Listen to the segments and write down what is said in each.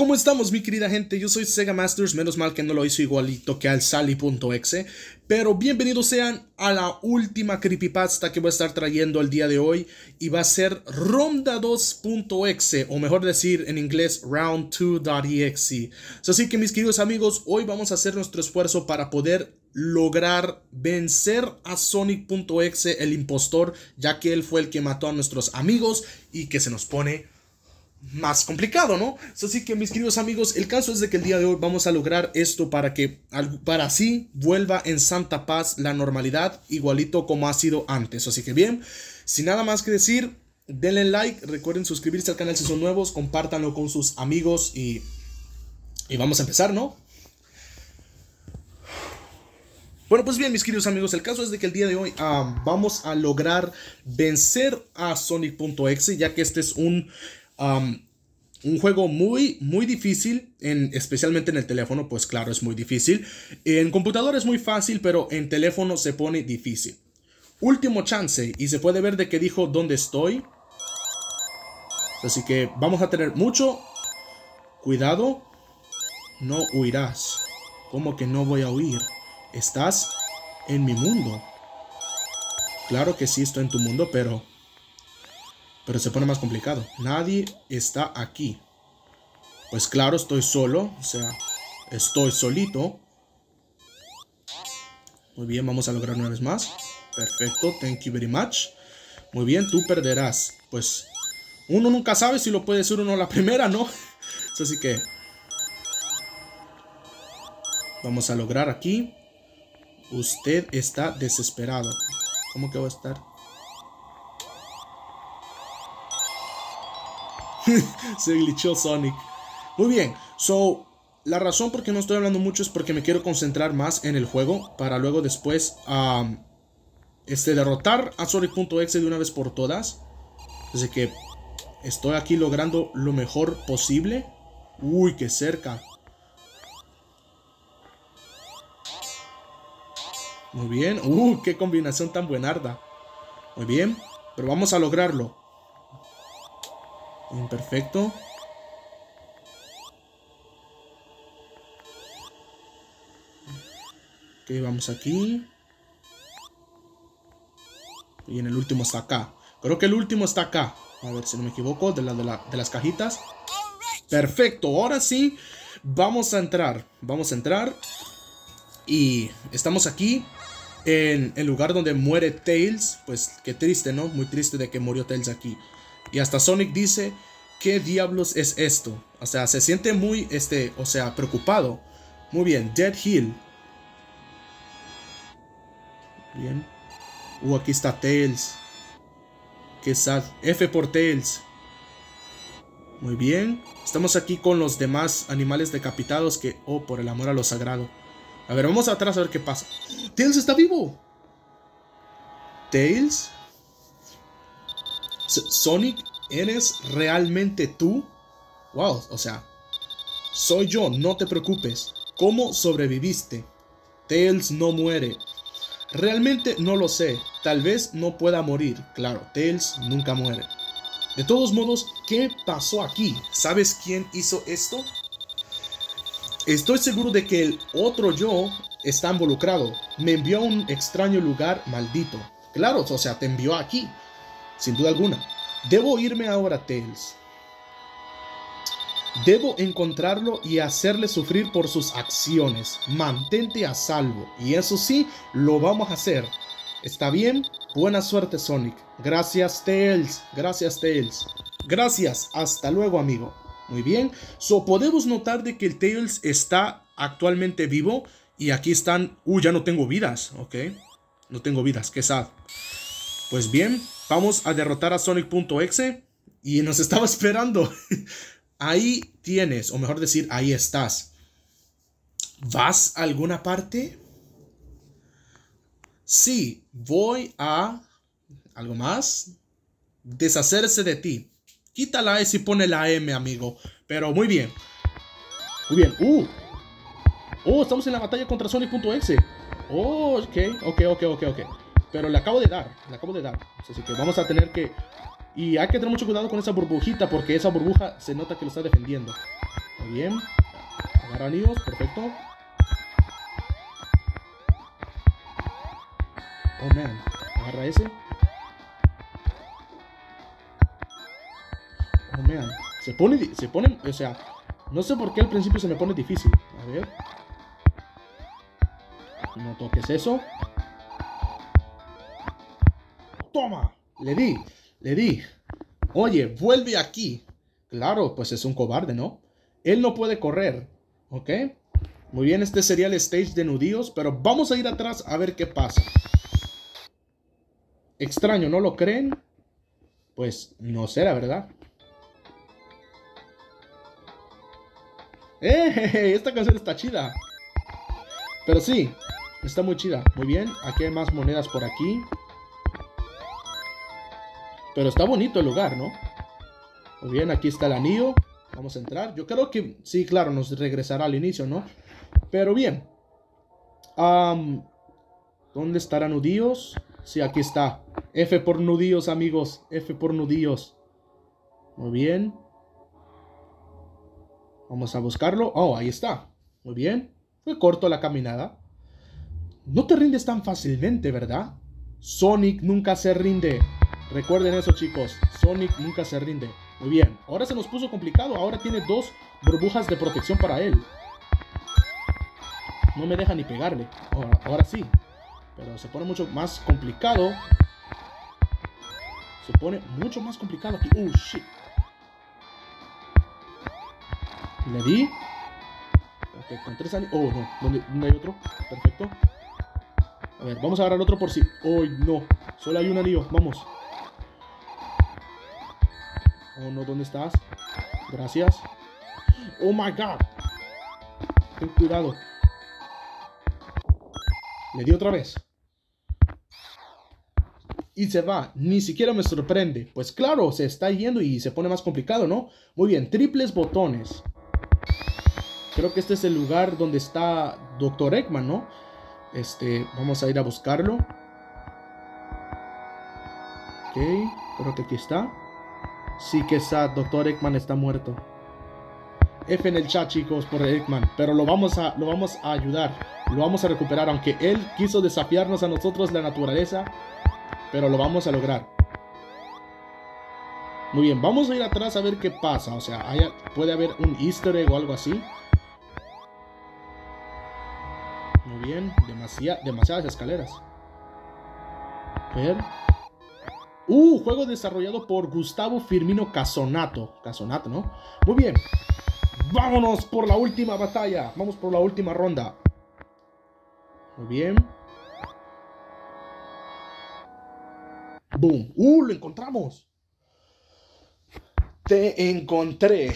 ¿Cómo estamos, mi querida gente? Yo soy Sega Masters, menos mal que no lo hizo igualito que al Sally.exe. Pero bienvenidos sean a la última creepypasta que voy a estar trayendo el día de hoy. Y va a ser Ronda 2.exe, o mejor decir en inglés Round2.exe. Así que mis queridos amigos, hoy vamos a hacer nuestro esfuerzo para poder lograr vencer a Sonic.exe, el impostor, ya que él fue el que mató a nuestros amigos y que se nos pone más complicado, ¿no? Así que mis queridos amigos, el caso es de que el día de hoy vamos a lograr esto para así vuelva en santa paz la normalidad, igualito como ha sido antes. Así que bien, sin nada más que decir, denle like, recuerden suscribirse al canal si son nuevos, compártanlo con sus amigos y vamos a empezar, ¿no? Bueno, pues bien, mis queridos amigos, el caso es de que el día de hoy vamos a lograr vencer a Sonic.exe, ya que este es un juego muy difícil, especialmente en el teléfono. Pues claro, es muy difícil. En computadora es muy fácil, pero en teléfono se pone difícil. Último chance, y se puede ver de que dijo dónde estoy. Así que vamos a tener mucho cuidado. No huirás. ¿Cómo que no voy a huir? Estás en mi mundo. Claro que sí estoy en tu mundo, pero se pone más complicado. Nadie está aquí. Pues claro, estoy solo. O sea, estoy solito. Muy bien, vamos a lograr una vez más. Perfecto, thank you very much. Muy bien, tú perderás. Pues uno nunca sabe si lo puede decir uno a la primera, ¿no? Así que vamos a lograr aquí. Usted está desesperado. ¿Cómo que va a estar? Se glitchó Sonic. Muy bien, la razón por qué no estoy hablando mucho es porque me quiero concentrar más en el juego para luego después derrotar a Sonic.exe de una vez por todas. Así que estoy aquí logrando lo mejor posible. Uy, qué cerca. Muy bien. Qué combinación tan buenarda. Muy bien, pero vamos a lograrlo. Perfecto. Ok, vamos aquí. Y en el último está acá. Creo que el último está acá. A ver si no me equivoco. De las cajitas. Perfecto. Ahora sí. Vamos a entrar. Vamos a entrar. Y estamos aquí. En el lugar donde muere Tails. Pues qué triste, ¿no? Muy triste de que murió Tails aquí. Y hasta Sonic dice: ¿qué diablos es esto? O sea, se siente muy, preocupado. Muy bien, Dead Hill. Bien. Aquí está Tails. Qué sad. F por Tails. Muy bien. Estamos aquí con los demás animales decapitados que... Oh, por el amor a lo sagrado. A ver, vamos atrás a ver qué pasa. ¡Tails está vivo! ¿Tails? Sonic, ¿eres realmente tú? Wow, o sea, soy yo, no te preocupes. ¿Cómo sobreviviste? Tails no muere. Realmente no lo sé. Tal vez no pueda morir. Claro, Tails nunca muere. De todos modos, ¿qué pasó aquí? ¿Sabes quién hizo esto? Estoy seguro de que el otro yo está involucrado. Me envió a un extraño lugar maldito. Claro, o sea, te envió aquí. Sin duda alguna. Debo irme ahora, Tails. Debo encontrarlo y hacerle sufrir por sus acciones. Mantente a salvo. Y eso sí, lo vamos a hacer. ¿Está bien? Buena suerte, Sonic. Gracias, Tails. Gracias, Tails. Gracias. Hasta luego, amigo. Muy bien. Podemos notar de que el Tails está actualmente vivo. Y aquí están... ya no tengo vidas. Ok. No tengo vidas. Qué sad. Pues bien, vamos a derrotar a Sonic.exe. Y nos estaba esperando. Ahí tienes, o mejor decir, ahí estás. ¿Vas a alguna parte? Sí, voy a... ¿Algo más? Deshacerse de ti. Quita la S y pone la M, amigo. Pero muy bien. Muy bien. Estamos en la batalla contra Sonic.exe. Ok. Pero le acabo de dar. Así que vamos a tener que... Y hay que tener mucho cuidado con esa burbujita, porque esa burbuja se nota que lo está defendiendo. Muy bien. Agarra anillos, perfecto. Oh, man. Agarra ese. Oh, man. Se pone, o sea, no sé por qué al principio se me pone difícil. A ver. No toques eso. Toma. Le di. Oye, vuelve aquí. Claro, pues es un cobarde, ¿no? Él no puede correr. ¿Ok? Muy bien, este sería el stage de nudillos, pero vamos a ir atrás a ver qué pasa. Extraño, ¿no lo creen? Pues no sé, la verdad. Esta canción está chida. Pero sí, está muy chida. Muy bien, aquí hay más monedas por aquí. Pero está bonito el lugar, ¿no? Muy bien, aquí está el anillo. Vamos a entrar. Yo creo que sí, claro, nos regresará al inicio, ¿no? Pero bien. ¿Dónde estarán nudillos? Sí, aquí está. F por nudillos, amigos. F por nudillos. Muy bien. Vamos a buscarlo. Oh, ahí está. Muy bien. Fue corto la caminada. No te rindes tan fácilmente, ¿verdad? Sonic nunca se rinde. Recuerden eso, chicos. Sonic nunca se rinde. Muy bien. Ahora se nos puso complicado. Ahora tiene 2 burbujas de protección para él. No me deja ni pegarle. Ahora sí. Pero se pone mucho más complicado. Se pone mucho más complicado aquí. Shit. Le di. Ok, con 3 años. Oh, no. ¿Dónde hay otro? Perfecto. A ver, vamos a agarrar otro por si. Oh, no. Solo hay un anillo. Vamos. Oh, no. ¿Dónde estás? Gracias. Oh, my God. Ten cuidado. Le di otra vez. Y se va. Ni siquiera me sorprende. Pues claro, se está yendo y se pone más complicado, ¿no? Muy bien. Triples botones. Creo que este es el lugar donde está Dr. Eggman, ¿no? Vamos a ir a buscarlo. Ok, creo que aquí está. Sí que está, Dr. Eggman está muerto. F en el chat, chicos, por Eggman. Pero lo vamos a ayudar. Lo vamos a recuperar, aunque él quiso desafiarnos a nosotros, la naturaleza. Pero lo vamos a lograr. Muy bien, vamos a ir atrás a ver qué pasa. O sea, puede haber un easter egg o algo así. Muy bien, demasiadas escaleras. A ver. Juego desarrollado por Gustavo Firmino Casonato. Casonato, ¿no? Muy bien. Vámonos por la última batalla. Vamos por la última ronda. Muy bien. Boom. Lo encontramos. Te encontré.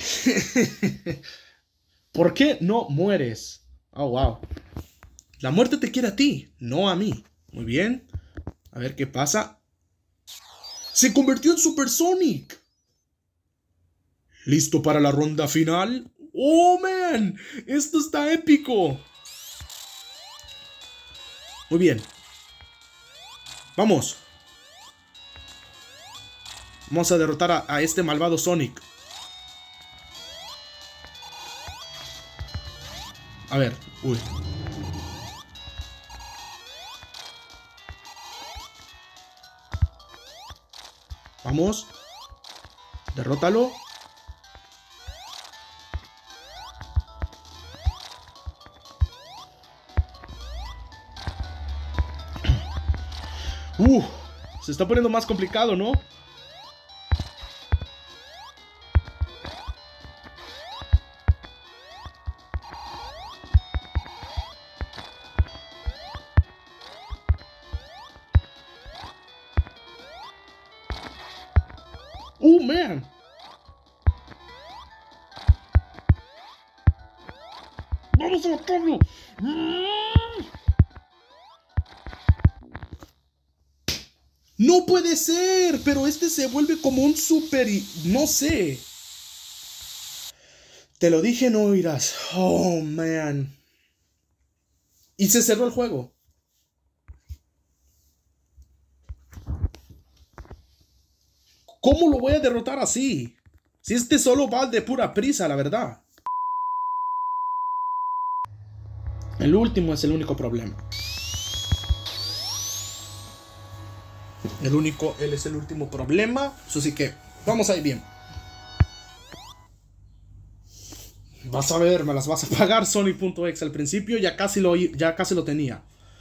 ¿Por qué no mueres? Oh, wow. La muerte te quiere a ti, no a mí. Muy bien. A ver qué pasa. ¡Se convirtió en Super Sonic! ¿Listo para la ronda final? ¡Oh, man! ¡Esto está épico! Muy bien. Vamos. Vamos a derrotar a este malvado Sonic. A ver. Uy. Vamos. Derrótalo. Se está poniendo más complicado, ¿no? Man. Vamos a matarlo. No puede ser, pero este se vuelve como un super... No sé. Te lo dije, no oirás. Oh, man. Y se cerró el juego. ¿Cómo lo voy a derrotar así? Si este solo va de pura prisa, la verdad. El último es el único problema. Él es el último problema. Así que vamos a ir bien. Vas a ver, me las vas a pagar, Sonic.exe. Al principio ya casi lo tenía.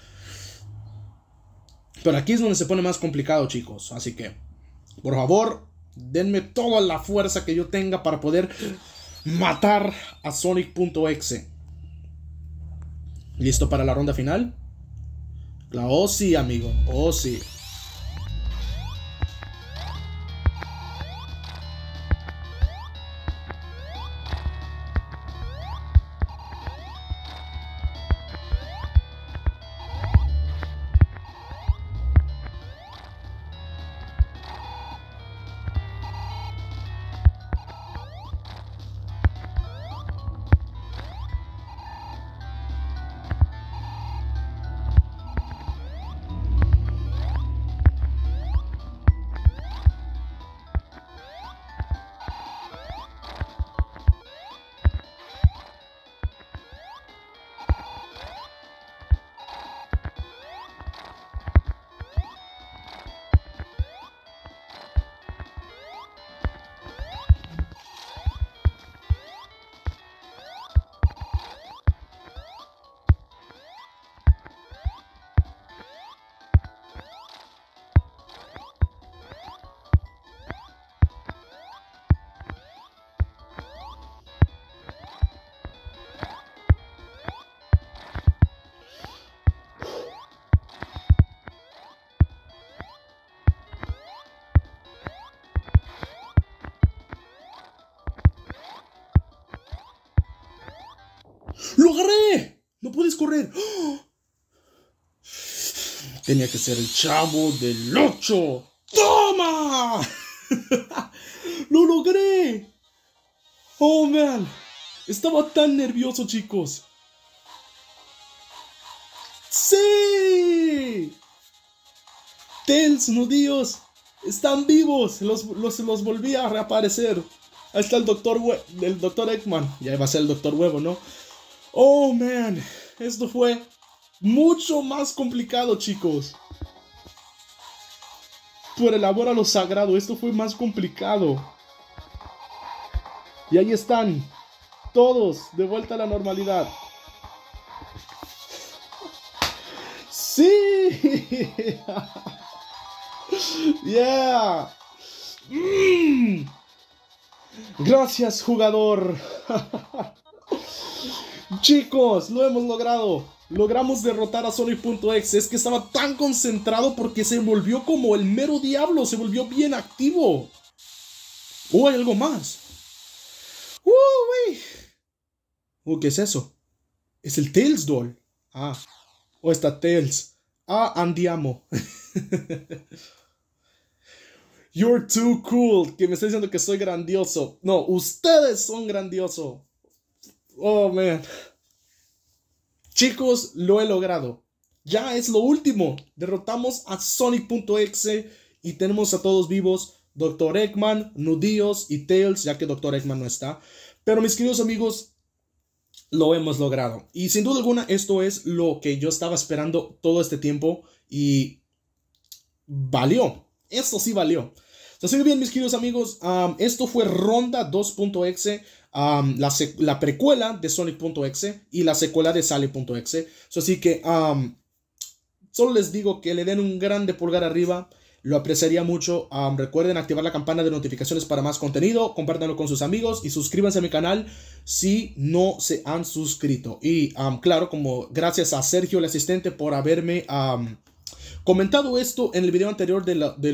Pero aquí es donde se pone más complicado, chicos. Así que, por favor, denme toda la fuerza que yo tenga para poder matar a Sonic.exe. ¿Listo para la ronda final? Oh sí, amigo. Oh sí. ¡Lo agarré! ¡No puedes correr! ¡Oh! Tenía que ser el Chavo del 8. ¡Toma! ¡Lo logré! ¡Oh, man! Estaba tan nervioso, chicos. ¡Sí! Tails, Nudillos, están vivos. Los volví a reaparecer. Ahí está el Dr. Eggman. Ya va a ser el Dr. Huevo, ¿no? Oh, man. Esto fue mucho más complicado, chicos. Por el amor a lo sagrado, esto fue más complicado. Y ahí están. Todos de vuelta a la normalidad. ¡Sí! ¡Yeah! Gracias, jugador. Chicos, lo hemos logrado. Logramos derrotar a Sonic.exe. Es que estaba tan concentrado porque se volvió como el mero diablo. Se volvió bien activo. Oh, hay algo más. ¿Qué es eso? Es el Tails Doll. Ah. Oh, está Tails. Ah, andiamo. You're too cool. Que me está diciendo que soy grandioso. No, ustedes son grandiosos. Oh, man. Chicos, lo he logrado. Ya es lo último. Derrotamos a Sonic.exe y tenemos a todos vivos. Dr. Eggman, Nudillos y Tails, ya que Dr. Eggman no está. Pero mis queridos amigos, lo hemos logrado. Y sin duda alguna, esto es lo que yo estaba esperando todo este tiempo. Y valió. Esto sí valió. Así que bien, mis queridos amigos, esto fue Ronda 2.exe. La precuela de Sonic.exe y la secuela de Sally.exe. Así que solo les digo que le den un grande pulgar arriba. Lo apreciaría mucho. Recuerden activar la campana de notificaciones para más contenido. Compártanlo con sus amigos y suscríbanse a mi canal si no se han suscrito. Y claro, como gracias a Sergio, el asistente, por haberme comentado esto en el video anterior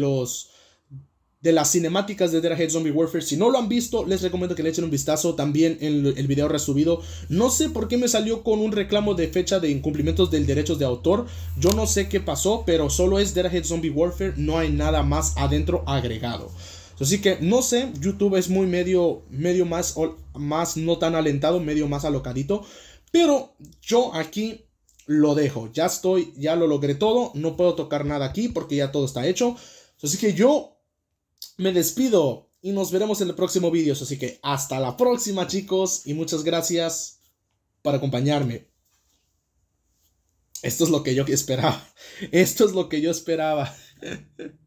de las cinemáticas de Dead Ahead Zombie Warfare. Si no lo han visto, les recomiendo que le echen un vistazo también en el video resubido. No sé por qué me salió con un reclamo de fecha de incumplimientos del derechos de autor. Yo no sé qué pasó, pero solo es Dead Ahead Zombie Warfare. No hay nada más adentro agregado. Así que no sé, YouTube es muy medio más no tan alentado, medio más alocadito. Pero yo aquí lo dejo. Ya lo logré todo. No puedo tocar nada aquí porque ya todo está hecho. Así que yo me despido y nos veremos en el próximo vídeo. Así que hasta la próxima, chicos, y muchas gracias por acompañarme. Esto es lo que yo esperaba. Esto es lo que yo esperaba.